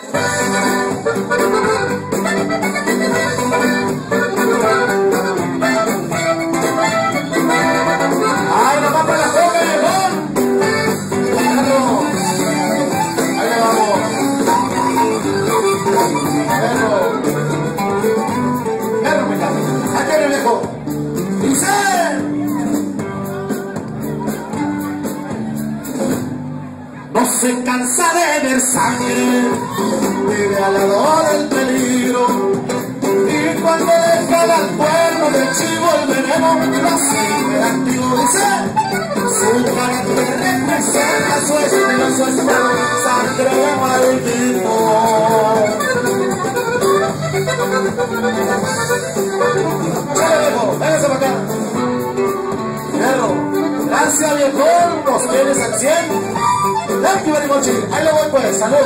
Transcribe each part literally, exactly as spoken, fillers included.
¡Ay, no va para la joven, León! ¡Perro! ¡Ahí le vamos! ¡Perro! ¡Perro, me cago! ¡Aquí viene viejo! ¡Dice! No se cansa de ver sangre, vive al lado del peligro, y cuando deja al cuerno del chivo el veneno lo sigue activo. Dice, su carácter representa su estilo, su estilo, sangre de maldito. Chale viejo, véngase para acá. Perro, gracias viejo, nos tienes al cien. Thank you very much. Ahí lo voy pues, salud.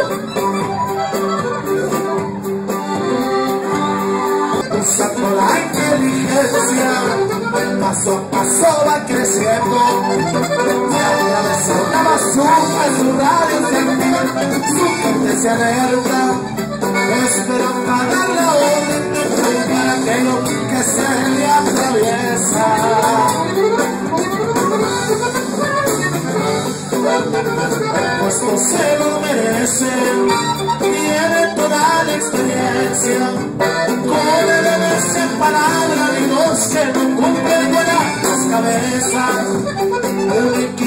Usando la inteligencia, paso a paso va creciendo. Atravesar la basura en su radio sentir, su gente se alerta, espera para la orden para que lo que se le atraviesa. Esto se lo merece, tiene toda la experiencia, jóvenes en palabra y los que no cumplen con las cabezas.